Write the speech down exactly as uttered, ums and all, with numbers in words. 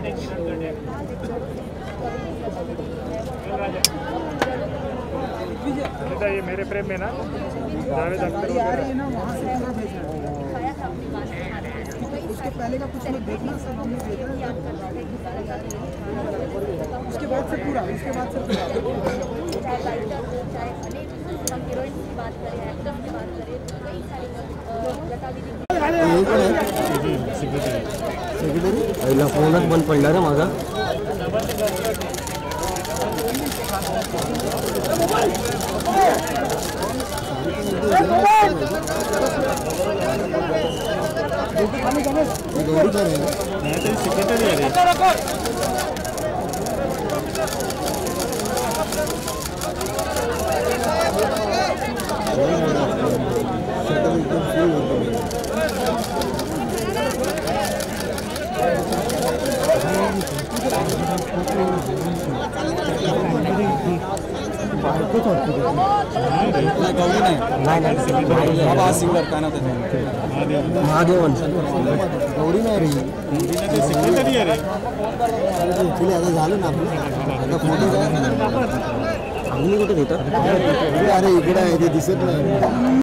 ये मेरे प्रेम में ना जावेद अख्तर उसके पहले का कुछ लोग देखना सब हमने देखा, उसके बाद से पूरा उसके बाद से पूरा पहिला फोनच बंद पडला रे माझा. सिंगर का महादेवन गौरी नाही रे आता झालं ना आपलं आता फोटो अजून कुठे घेतात. अरे इकडे आहे ते दिसत नाही.